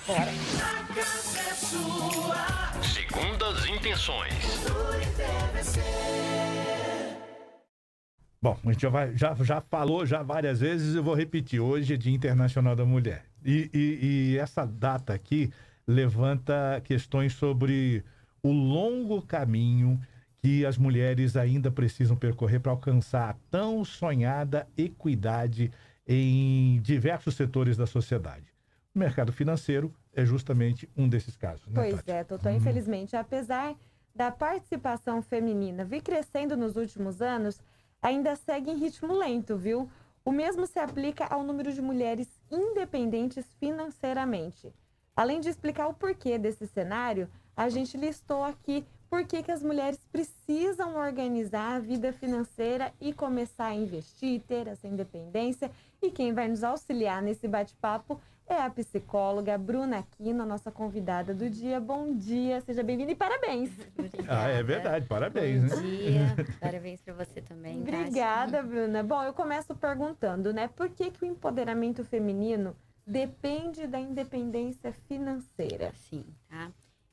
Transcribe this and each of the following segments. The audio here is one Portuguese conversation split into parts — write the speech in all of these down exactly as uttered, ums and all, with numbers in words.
Bora. A casa é sua. Segundas Intenções. Bom, a gente já, vai, já, já falou já várias vezes, eu vou repetir. Hoje é Dia Internacional da Mulher. E, e, e essa data aqui levanta questões sobre o longo caminho que as mulheres ainda precisam percorrer para alcançar a tão sonhada equidade em diversos setores da sociedade. O mercado financeiro é justamente um desses casos, né, Pois Tati? é, Totó. Infelizmente, apesar da participação feminina vir crescendo nos últimos anos, ainda segue em ritmo lento, viu? O mesmo se aplica ao número de mulheres independentes financeiramente. Além de explicar o porquê desse cenário, a gente listou aqui por que que as mulheres precisam organizar a vida financeira e começar a investir, ter essa independência. E quem vai nos auxiliar nesse bate-papo é a psicóloga Bruna Aquino, a nossa convidada do dia. Bom dia, seja bem-vinda e parabéns. Ah, é verdade, parabéns, Bom né? dia, parabéns para você também, Tati. Obrigada, Bruna. Bom, eu começo perguntando, né? Por que que o empoderamento feminino depende da independência financeira? Sim, tá?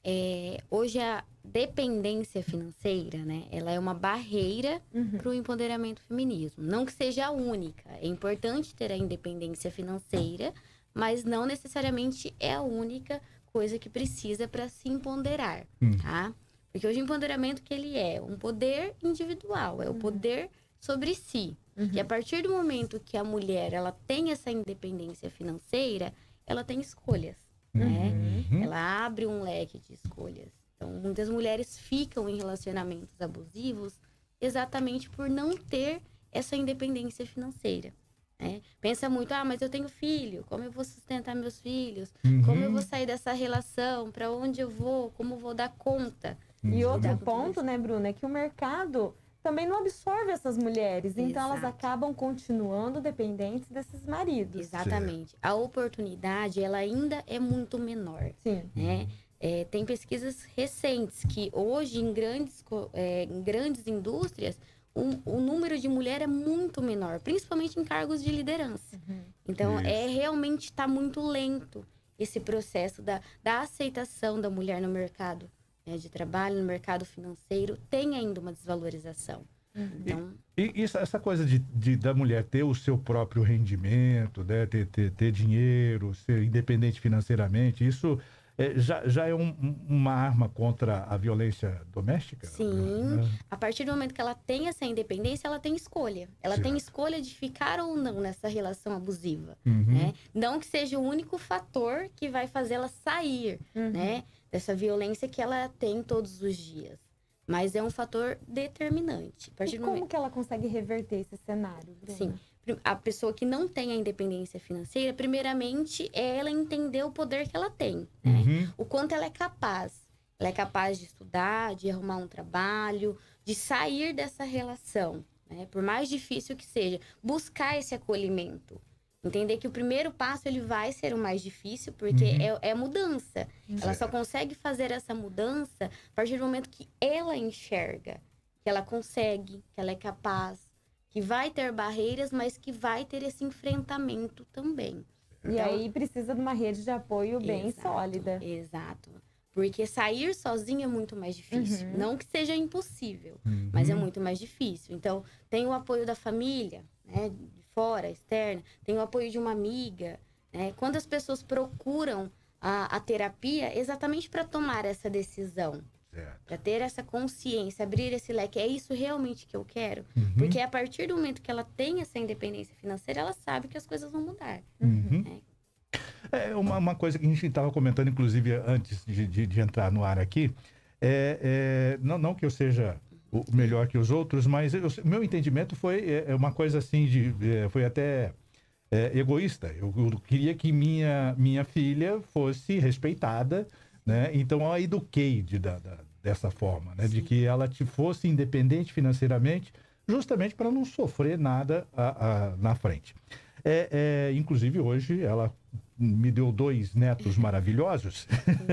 É, hoje a dependência financeira, né? Ela é uma barreira Uhum. para o empoderamento feminismo. Não que seja a única. É importante ter a independência financeira, mas não necessariamente é a única coisa que precisa para se empoderar, Hum. tá? Porque hoje o empoderamento que ele é um poder individual, é o poder sobre si. Uhum. E a partir do momento que a mulher ela tem essa independência financeira, ela tem escolhas, né? Uhum. Ela abre um leque de escolhas. Então, muitas mulheres ficam em relacionamentos abusivos exatamente por não ter essa independência financeira, né? Pensa muito, ah, mas eu tenho filho, como eu vou sustentar meus filhos? Uhum. Como eu vou sair dessa relação? Para onde eu vou? Como eu vou dar conta? E outro Lidar com tudo ponto, isso. né, Bruna, é que o mercado também não absorve essas mulheres. Então, elas Exato. acabam continuando dependentes desses maridos. Exatamente. A oportunidade, ela ainda é muito menor, Sim. né? É, tem pesquisas recentes que hoje, em grandes, co- é, em grandes indústrias, o, o número de mulher é muito menor, principalmente em cargos de liderança. Então, Isso. é realmente está muito lento esse processo da, da aceitação da mulher no mercado, né, de trabalho, no mercado financeiro, tem ainda uma desvalorização. Então, E isso, essa coisa de, de- da mulher ter o seu próprio rendimento, né, ter, ter, ter dinheiro, ser independente financeiramente, isso é, já, já é um- um- uma arma contra a violência doméstica? sim, Né? a partir do momento que ela tem essa independência, ela tem escolha. Ela tem Certo. escolha de ficar ou não nessa relação abusiva, Uhum. né? Não que seja o único fator que vai fazer ela sair, Uhum. né? Dessa violência que ela tem todos os dias. Mas é um fator determinante. A partir E do como momento... que ela consegue reverter esse cenário, Bruna? Sim. A pessoa que não tem a independência financeira, primeiramente, é ela entender o poder que ela tem, né? Uhum. O quanto ela é capaz. Ela é capaz de estudar, de arrumar um trabalho, de sair dessa relação, né? Por mais difícil que seja, buscar esse acolhimento. Entender que o primeiro passo ele vai ser o mais difícil, porque Uhum. é, é mudança. Ela só Certo. consegue fazer essa mudança a partir do momento que ela enxerga que ela consegue, que ela é capaz, que vai ter barreiras, mas que vai ter esse enfrentamento também. E aí precisa de uma rede de apoio bem Exato, sólida. Exato. Porque sair sozinho é muito mais difícil. Uhum. Não que seja impossível, Uhum. mas é muito mais difícil. Então, tem o apoio da família, né? De fora, externa. Tem o apoio de uma amiga, né? Quando as pessoas procuram a, a terapia, exatamente para tomar essa decisão. Certo. Para ter essa consciência, abrir esse leque. É isso realmente que eu quero? Uhum. Porque a partir do momento que ela tem essa independência financeira, ela sabe que as coisas vão mudar. Uhum. né? É uma, uma coisa que a gente estava comentando, inclusive, antes de, de- de entrar no ar aqui, é, é, não, não que eu seja o melhor que os outros, mas o meu entendimento foi é, é uma coisa assim, de, é, foi até é, egoísta. Eu, eu queria que minha, minha filha fosse respeitada, né? Então eu a eduquei de, da, da- dessa forma, né? De que ela te fosse independente financeiramente, justamente para não sofrer nada a- a- na frente. É, é, inclusive, hoje ela me deu dois netos maravilhosos.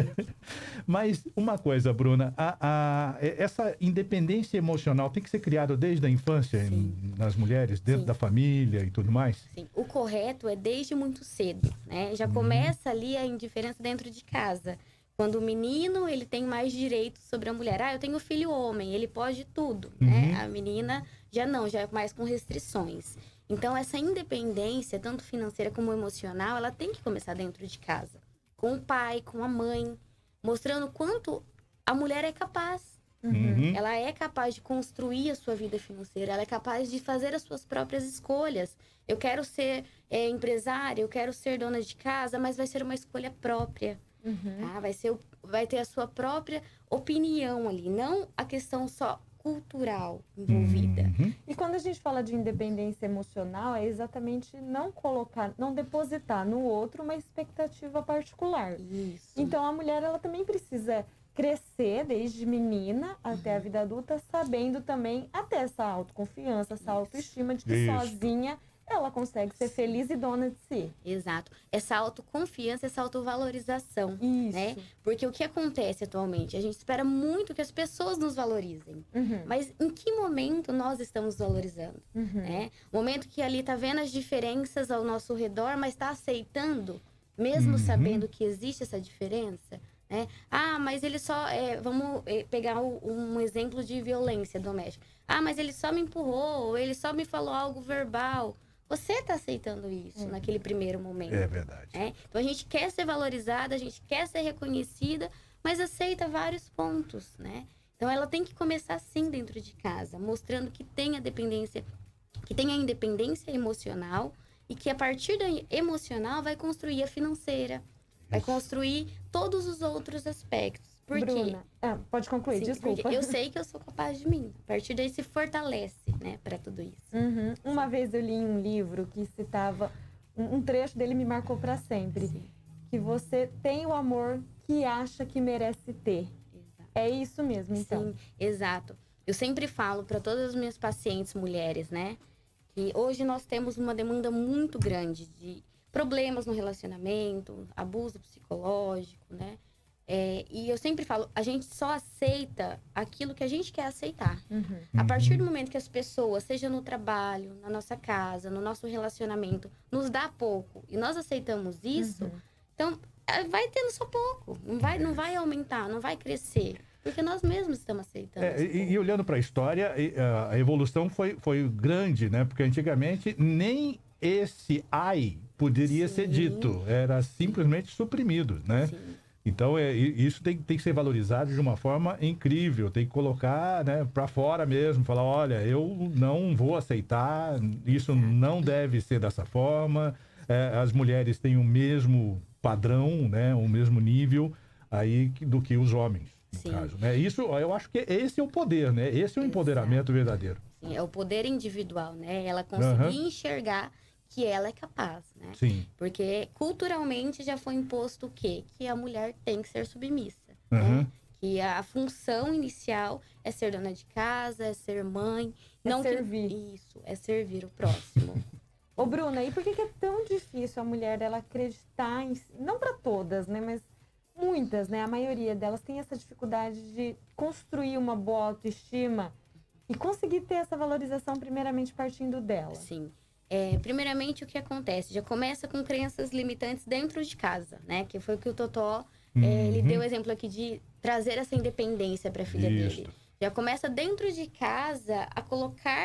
Mas uma coisa, Bruna, a, a, essa independência emocional tem que ser criada desde a infância em, nas mulheres, dentro Sim. da família e tudo mais? Sim, o correto é desde muito cedo, né? Já começa ali a indiferença dentro de casa. Quando o menino, ele tem mais direitos sobre a mulher. Ah, eu tenho filho homem, ele pode tudo, né? A menina já não, já é mais com restrições. Então, essa independência, tanto financeira como emocional, ela tem que começar dentro de casa. Com o pai, com a mãe, mostrando quanto a mulher é capaz. Uhum. Ela é capaz de construir a sua vida financeira, ela é capaz de fazer as suas próprias escolhas. Eu quero ser é, empresária, eu quero ser dona de casa, mas vai ser uma escolha própria. Tá? Vai ser, o- vai ter a sua própria opinião ali, não a questão só cultural envolvida. Uhum. E quando a gente fala de independência emocional, é exatamente não colocar, não depositar no outro uma expectativa particular. Isso. Então a mulher, ela também precisa crescer desde menina até a vida adulta, sabendo também até essa autoconfiança, essa autoestima de que Isso. sozinha ela consegue ser feliz e dona de si. Exato. Essa autoconfiança, essa autovalorização. Isso. Né? Porque o que acontece atualmente? A gente espera muito que as pessoas nos valorizem. Uhum, Mas em que momento nós estamos valorizando? uhum. Né? O momento que ali tá vendo as diferenças ao nosso redor, mas tá aceitando, mesmo Uhum. sabendo que existe essa diferença, né? Ah, mas ele só... é, vamos é, pegar o- um exemplo de violência doméstica. Ah, mas ele só me empurrou, ou ele só me falou algo verbal. Você tá aceitando isso naquele primeiro momento. É verdade. né? Então a gente quer ser valorizada, a gente quer ser reconhecida, mas aceita vários pontos, né? Então ela tem que começar sim dentro de casa, mostrando que tem a dependência, que tem a independência emocional e que a partir da emocional vai construir a financeira, vai construir todos os outros aspectos. Por quê? Bruna, ah, pode concluir, Sim, desculpa. porque eu sei que eu sou capaz de mim. A partir daí se fortalece, né, para tudo isso. Uhum. Uma vez eu li em um livro que citava, um um trecho dele me marcou para sempre, Sim. que você tem o amor que acha que merece ter. Exato. É isso mesmo, então. Sim, exato. Eu sempre falo para todas as minhas pacientes mulheres, né? Que hoje nós temos uma demanda muito grande de problemas no relacionamento, abuso psicológico, né? É, e eu sempre falo, a gente só aceita aquilo que a gente quer aceitar. Uhum. A partir do momento que as pessoas, seja no trabalho, na nossa casa, no nosso relacionamento, nos dá pouco e nós aceitamos isso, então é, vai tendo só pouco. Não vai, não vai aumentar, não vai crescer. Porque nós mesmos estamos aceitando. É, esse e, pouco. e olhando para a história, e, a a evolução foi, foi grande, né? Porque antigamente nem esse ai poderia ser Sim. dito, era simplesmente suprimido, né? Sim. Então, é, e- isso tem, tem que ser valorizado de uma forma incrível, tem que colocar, né, para fora mesmo, falar, olha, eu não vou aceitar, isso não deve ser dessa forma, é, as mulheres têm o mesmo padrão, né, o mesmo nível aí que- do que os homens, no Sim. caso, né? Isso, eu acho que esse é o poder, né? Esse é o empoderamento verdadeiro. Sim, é o poder individual, né? Ela conseguir Aham. enxergar que ela é capaz, né? Sim. Porque culturalmente já foi imposto o quê? Que a mulher tem que ser submissa, Aham. né? Que a função inicial é ser dona de casa, é ser mãe. É não que- servir. Isso, é servir o próximo. Ô, Bruna, e por que que é tão difícil a mulher dela acreditar em... si- Não para todas, né? Mas muitas, né? A maioria delas tem essa dificuldade de construir uma boa autoestima e conseguir ter essa valorização primeiramente partindo dela. Sim. É, primeiramente, o que acontece? Já começa com crenças limitantes dentro de casa, né? Que foi o que o Totó, é, ele Uhum. deu o exemplo aqui de trazer essa independência para a filha Isso. dele. Já começa dentro de casa a colocar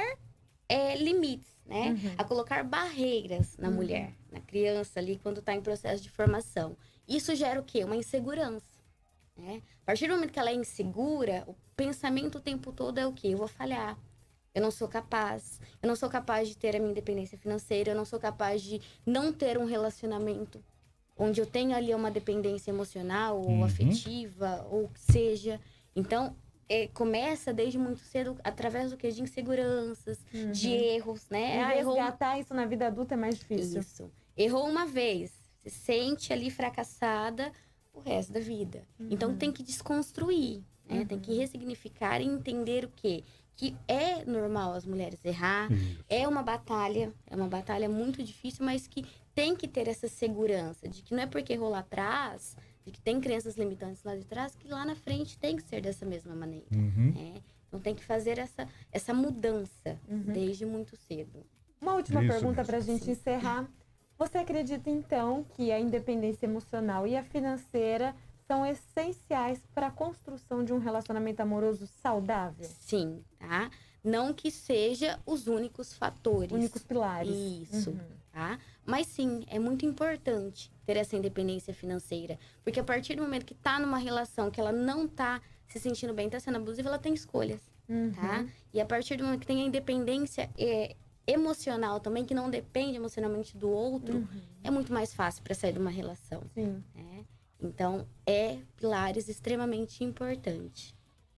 é, limites, né? Uhum. A colocar barreiras na mulher, na criança ali, quando está em processo de formação. Isso gera o quê? Uma insegurança, né? A partir do momento que ela é insegura, o pensamento o tempo todo é o quê? Eu vou falhar. Eu não sou capaz. Eu não sou capaz de ter a minha independência financeira. Eu não sou capaz de não ter um relacionamento onde eu tenho ali uma dependência emocional ou Uhum. afetiva, ou que seja. Então, é, começa desde muito cedo através do que? De inseguranças, de erros, né? E Ah, errou uma- resgatar isso na vida adulta é mais difícil. Isso. Errou uma vez. Se sente ali fracassada o resto da vida. Então, tem que desconstruir, né? Tem que ressignificar e entender o quê? que é normal as mulheres errar, Isso. é uma batalha, é uma batalha muito difícil, mas que tem que ter essa segurança de que não é porque errou lá atrás, de que tem crenças limitantes lá de trás, que lá na frente tem que ser dessa mesma maneira. Uhum. Né? Então tem que fazer essa, essa mudança Uhum. desde muito cedo. Uma última Isso pergunta mesmo. para a gente encerrar. Você acredita, então, que a independência emocional e a financeira são essenciais para a construção de um relacionamento amoroso saudável? Sim, tá? Não que seja os únicos fatores. Únicos pilares. Isso, Uhum. tá? Mas sim, é muito importante ter essa independência financeira. Porque a partir do momento que tá numa relação que ela não tá se sentindo bem, tá sendo abusiva, ela tem escolhas, Uhum. tá? E a partir do momento que tem a independência é, emocional também, que não depende emocionalmente do outro, Uhum. é muito mais fácil para sair de uma relação, Sim. né? Então, é pilares extremamente importantes.